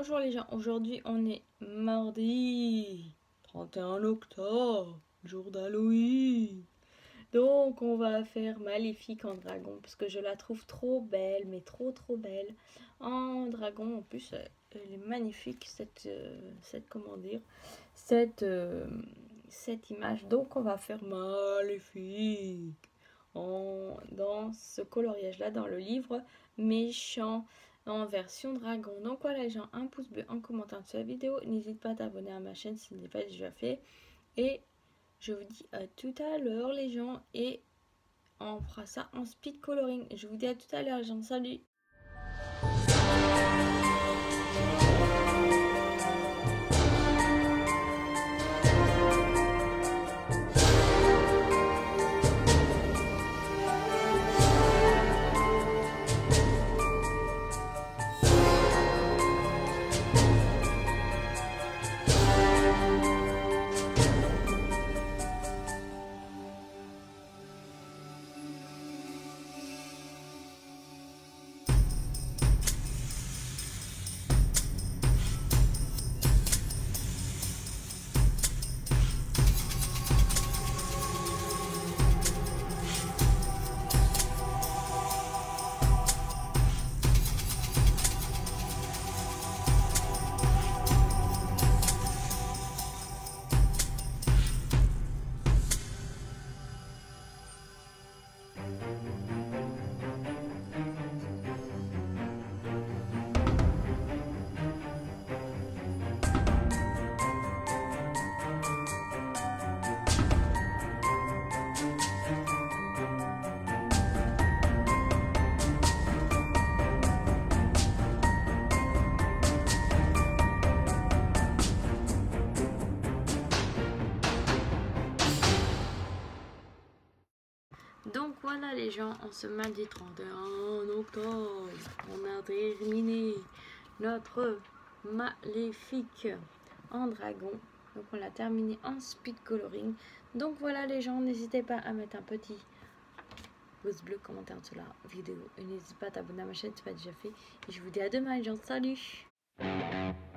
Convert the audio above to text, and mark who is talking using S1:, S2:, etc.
S1: Bonjour les gens, aujourd'hui on est mardi 31 octobre, jour d'Halloween. Donc on va faire Maléfique en dragon parce que je la trouve trop belle, mais trop belle. En dragon en plus, elle est magnifique comment dire, cette image. Donc on va faire Maléfique dans ce coloriage là, dans le livre Méchant en version dragon. Donc voilà les gens, un pouce bleu en commentaire de cette vidéo. N'hésite pas à t'abonner à ma chaîne si ce n'est pas déjà fait. Et je vous dis à tout à l'heure les gens. Et on fera ça en speed coloring. Je vous dis à tout à l'heure les gens. Salut! Donc voilà les gens, en ce mardi 31 octobre, on a terminé notre Maléfique en dragon. Donc on l'a terminé en speed coloring. Donc voilà les gens, n'hésitez pas à mettre un petit pouce bleu, commentaire sous la vidéo. Et n'hésitez pas à t'abonner à ma chaîne si ce n'est pas déjà fait. Et je vous dis à demain les gens, salut!